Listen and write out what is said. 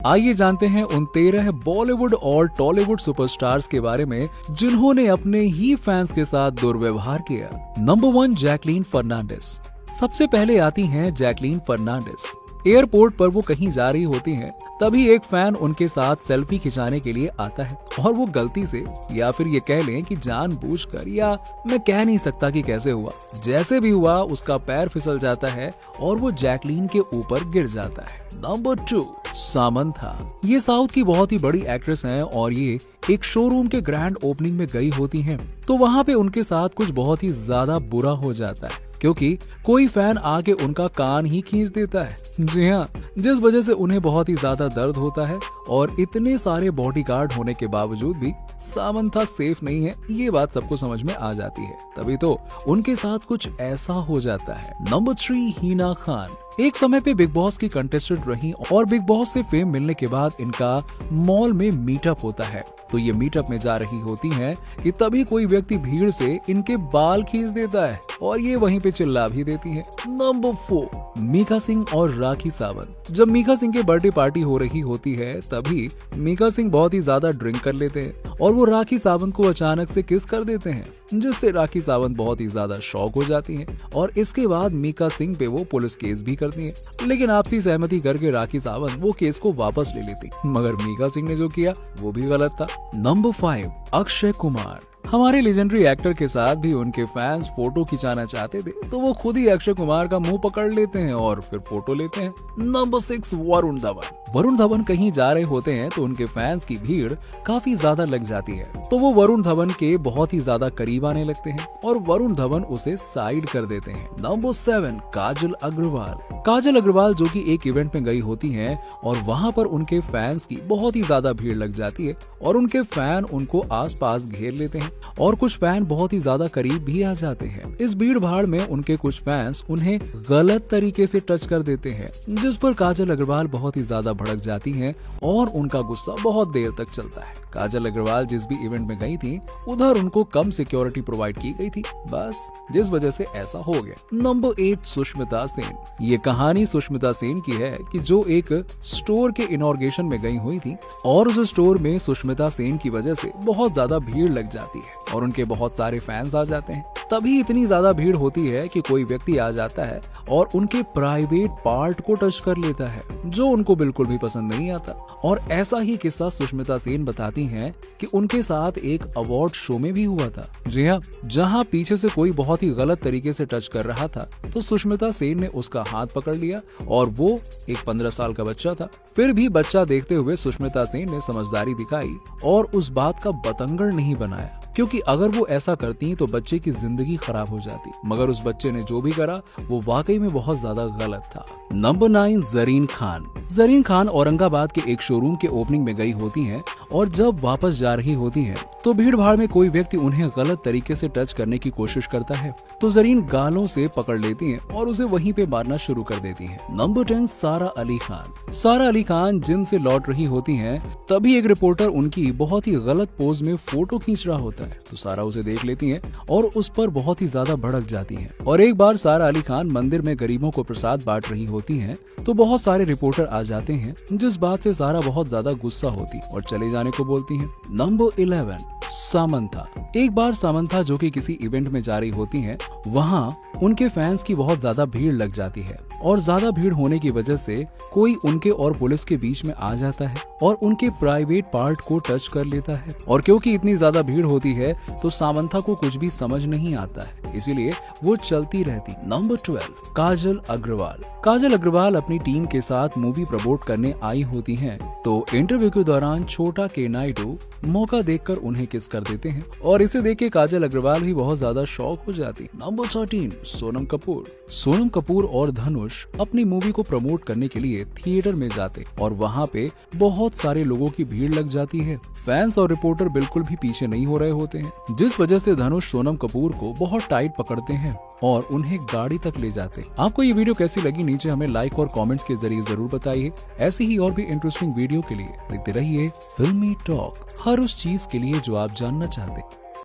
आइए जानते हैं उन 13 बॉलीवुड और टॉलीवुड सुपरस्टार्स के बारे में जिन्होंने अपने ही फैंस के साथ दुर्व्यवहार किया। नंबर 1, जैकलीन फर्नांडिस। सबसे पहले आती हैं जैकलीन फर्नांडिस। एयरपोर्ट पर वो कहीं जा रही होती हैं, तभी एक फैन उनके साथ सेल्फी खिंचाने के लिए आता है और वो गलती से, या फिर ये कह लें कि जानबूझकर, या मैं कह नहीं सकता कि कैसे हुआ, जैसे भी हुआ उसका पैर फिसल जाता है और वो जैकलीन के ऊपर गिर जाता है। Number 2, Samantha. ये साउथ की बहुत ही बड़ी एक्ट्रेस हैं और ये एक शोरूम के ग्रैंड ओपनिंग में गई होती हैं, तो वहाँ पे उनके साथ कुछ बहुत ही ज्यादा बुरा हो जाता है क्योंकि कोई फैन आके उनका कान ही खींच देता है। जी हाँ, जिस वजह से उन्हें बहुत ही ज्यादा दर्द होता है और इतने सारे बॉडीगार्ड होने के बावजूद भी सामंथा सेफ नहीं है, ये बात सबको समझ में आ जाती है, तभी तो उनके साथ कुछ ऐसा हो जाता है। नंबर 3, हिना खान। एक समय पे बिग बॉस की कंटेस्टेंट रही और बिग बॉस से फेम मिलने के बाद इनका मॉल में मीटअप होता है, तो ये मीटअप में जा रही होती हैं कि तभी कोई व्यक्ति भीड़ से इनके बाल खींच देता है और ये वहीं पे चिल्ला भी देती हैं। नंबर 4, मीका सिंह और राखी सावंत। जब मीका सिंह के बर्थडे पार्टी हो रही होती है, तभी मीका सिंह बहुत ही ज्यादा ड्रिंक कर लेते हैं और वो राखी सावंत को अचानक से किस कर देते हैं, जिससे राखी सावंत बहुत ही ज्यादा शॉक हो जाती हैं और इसके बाद मीका सिंह पे वो पुलिस केस भी करती हैं, लेकिन आपसी सहमति करके राखी सावंत वो केस को वापस ले लेती, मगर मीका सिंह ने जो किया वो भी गलत था। नंबर 5, अक्षय कुमार। हमारे लेजेंडरी एक्टर के साथ भी उनके फैंस फोटो खिंचाना चाहते थे, तो वो खुद ही अक्षय कुमार का मुंह पकड़ लेते हैं और फिर फोटो लेते हैं। नंबर 6, वरुण धवन। वरुण धवन कहीं जा रहे होते हैं तो उनके फैंस की भीड़ काफी ज्यादा लग जाती है, तो वो वरुण धवन के बहुत ही ज्यादा करीब आने लगते हैं और वरुण धवन उसे साइड कर देते हैं। नंबर 7, काजल अग्रवाल। काजल अग्रवाल जो कि एक इवेंट में गई होती हैं और वहां पर उनके फैंस की बहुत ही ज्यादा भीड़ लग जाती है और उनके फैन उनको आसपास घेर लेते हैं और कुछ फैन बहुत ही ज्यादा करीब भी आ जाते हैं। इस भीड़ भाड़ में उनके कुछ फैंस उन्हें गलत तरीके से टच कर देते हैं, जिस पर काजल अग्रवाल बहुत ही ज्यादा भड़क जाती हैं और उनका गुस्सा बहुत देर तक चलता है। काजल अग्रवाल जिस भी इवेंट में गई थी उधर उनको कम सिक्योरिटी प्रोवाइड की गई थी, बस जिस वजह से ऐसा हो गया। नंबर 8, सुष्मिता सेन। ये कहानी सुष्मिता सेन की है कि जो एक स्टोर के इनॉर्गेशन में गई हुई थी और उस स्टोर में सुष्मिता सेन की वजह से बहुत ज्यादा भीड़ लग जाती है और उनके बहुत सारे फैंस आ जाते हैं। तभी इतनी ज्यादा भीड़ होती है कि कोई व्यक्ति आ जाता है और उनके प्राइवेट पार्ट को टच कर लेता है, जो उनको बिल्कुल भी पसंद नहीं आता। और ऐसा ही किस्सा सुष्मिता सेन बताती हैं कि उनके साथ एक अवार्ड शो में भी हुआ था। जी हाँ, जहाँ पीछे से कोई बहुत ही गलत तरीके से टच कर रहा था तो सुष्मिता सेन ने उसका हाथ पकड़ लिया और वो एक 15 साल का बच्चा था। फिर भी बच्चा देखते हुए सुष्मिता सेन ने समझदारी दिखाई और उस बात का बतंगड़ नहीं बनाया, क्योंकि अगर वो ऐसा करती तो बच्चे की जिंदगी खराब हो जाती, मगर उस बच्चे ने जो भी करा वो वाकई में बहुत ज्यादा गलत था। नंबर 9, जरीन खान। जरीन खान औरंगाबाद के एक शोरूम के ओपनिंग में गई होती हैं और जब वापस जा रही होती हैं तो भीड़ भाड़ में कोई व्यक्ति उन्हें गलत तरीके से टच करने की कोशिश करता है, तो जरीन गालों से पकड़ लेती हैं और उसे वहीं पे मारना शुरू कर देती हैं। नंबर 10, सारा अली खान। सारा अली खान जिम से लौट रही होती हैं, तभी एक रिपोर्टर उनकी बहुत ही गलत पोज में फोटो खींच रहा होता है, तो सारा उसे देख लेती हैं और उस पर बहुत ही ज्यादा भड़क जाती हैं। और एक बार सारा अली खान मंदिर में गरीबों को प्रसाद बांट रही होती हैं, तो बहुत सारे रिपोर्टर आ जाते हैं, जिस बात से सारा बहुत ज्यादा गुस्सा होती और चले जाने को बोलती हैं। नंबर 11, सामंथा। एक बार सामंथा जो कि किसी इवेंट में जा रही होती हैं, वहाँ उनके फैंस की बहुत ज्यादा भीड़ लग जाती है और ज्यादा भीड़ होने की वजह से कोई उनके और पुलिस के बीच में आ जाता है और उनके प्राइवेट पार्ट को टच कर लेता है। और क्योंकि इतनी ज्यादा भीड़ होती है तो सामंथा को कुछ भी समझ नहीं आता है, इसीलिए वो चलती रहती। नंबर 12, काजल अग्रवाल। काजल अग्रवाल अपनी टीम के साथ मूवी प्रमोट करने आई होती हैं, तो इंटरव्यू के दौरान छोटा के नायडू मौका देखकर उन्हें किस कर देते हैं और इसे देख के काजल अग्रवाल भी बहुत ज्यादा शॉक हो जाती। नंबर 13, सोनम कपूर। सोनम कपूर और धनुष अपनी मूवी को प्रमोट करने के लिए थिएटर में जाते और वहाँ पे बहुत सारे लोगों की भीड़ लग जाती है। फैंस और रिपोर्टर बिल्कुल भी पीछे नहीं हो रहे होते हैं, जिस वजह से धनुष सोनम कपूर को बहुत टाइट पकड़ते हैं और उन्हें गाड़ी तक ले जाते। आपको ये वीडियो कैसी लगी नीचे हमें लाइक और कमेंट्स के जरिए जरूर बताइए। ऐसी ही और भी इंटरेस्टिंग वीडियो के लिए देखते रहिए फिल्मी टॉक, हर उस चीज के लिए जो आप जानना चाहते हैं।